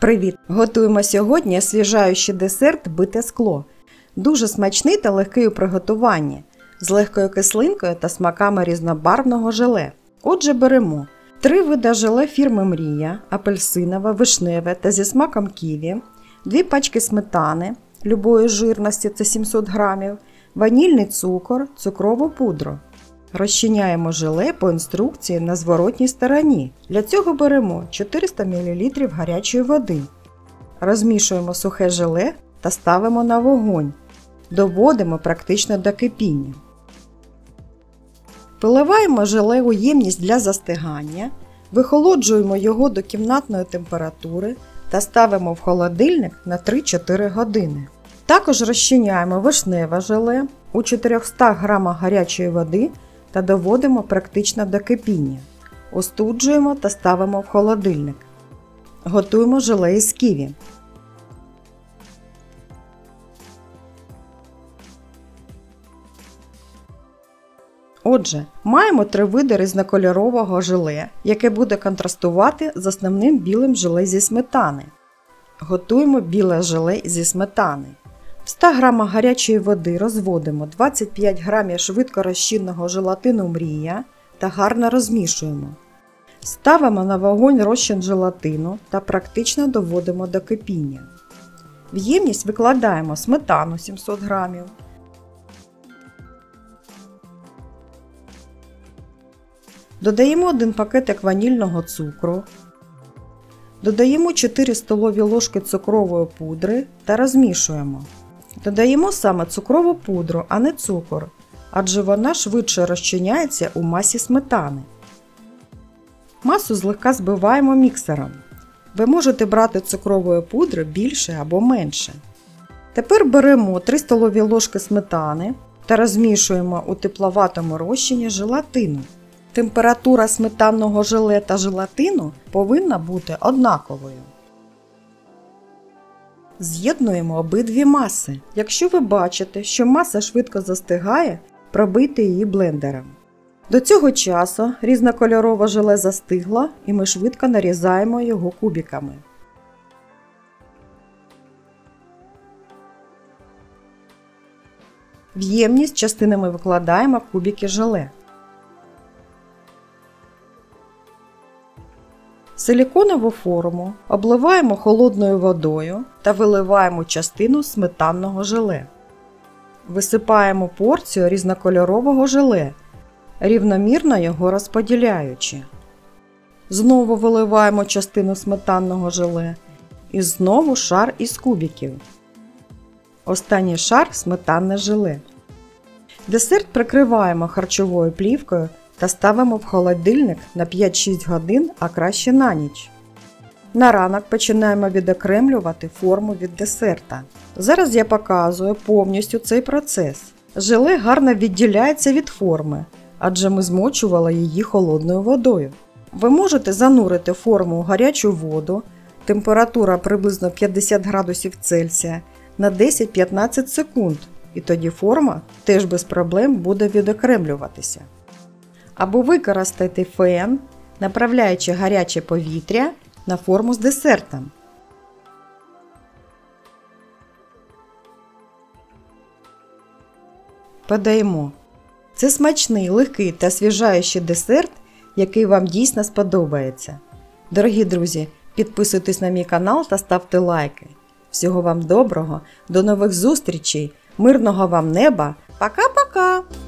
Привіт! Готуємо сьогодні освіжаючий десерт бите скло. Дуже смачний та легкий у приготуванні, з легкою кислинкою та смаками різнобарвного желе. Отже, беремо 3 види желе фірми Мрія, апельсинове, вишневе та зі смаком ківі, 2 пачки сметани любої жирності, це 700 г, ванільний цукор, цукрову пудру. Розчиняємо желе по інструкції на зворотній стороні. Для цього беремо 400 мл гарячої води. Розмішуємо сухе желе та ставимо на вогонь. Доводимо практично до кипіння. Виливаємо желе у ємність для застигання, вихолоджуємо його до кімнатної температури та ставимо в холодильник на 3-4 години. Також розчиняємо вишневе желе у 400 г гарячої води та доводимо практично до кипіння. Остуджуємо та ставимо в холодильник. Готуємо желе із ківі. Отже, маємо 3 види різнокольорового желе, яке буде контрастувати з основним білим желе зі сметани. Готуємо біле желе зі сметани. В 100 г гарячої води розводимо 25 г швидкорозчинного желатину Мрія та гарно розмішуємо. Ставимо на вогонь розчин желатину та практично доводимо до кипіння. В ємність викладаємо сметану 700 г, додаємо 1 пакетик ванільного цукру, додаємо 4 столові ложки цукрової пудри та розмішуємо. Додаємо саме цукрову пудру, а не цукор, адже вона швидше розчиняється у масі сметани. Масу злегка збиваємо міксером. Ви можете брати цукрової пудри більше або менше. Тепер беремо 3 столові ложки сметани та розмішуємо у тепловатому розчині желатину. Температура сметанного желе та желатину повинна бути однаковою. З'єднуємо обидві маси. Якщо ви бачите, що маса швидко застигає, пробийте її блендером. До цього часу різнокольорове желе застигло і ми швидко нарізаємо його кубиками. В ємність частинами викладаємо кубики желе. Силіконову форму обливаємо холодною водою та виливаємо частину сметанного желе. Висипаємо порцію різнокольорового желе, рівномірно його розподіляючи. Знову виливаємо частину сметанного желе і знову шар із кубиків. Останній шар – сметанне желе. Десерт прикриваємо харчовою плівкою та ставимо в холодильник на 5-6 годин, а краще на ніч. На ранок починаємо відокремлювати форму від десерта. Зараз я показую повністю цей процес. Желе гарно відділяється від форми, адже ми змочували її холодною водою. Ви можете занурити форму у гарячу воду, температура приблизно 50 градусів Цельсія, на 10-15 секунд, і тоді форма теж без проблем буде відокремлюватися. Або використайте фен, направляючи гаряче повітря на форму з десертом. Подаємо. Це смачний, легкий та освіжаючий десерт, який вам дійсно сподобається. Дорогі друзі, підписуйтесь на мій канал та ставте лайки. Всього вам доброго, до нових зустрічей, мирного вам неба, пока-пока!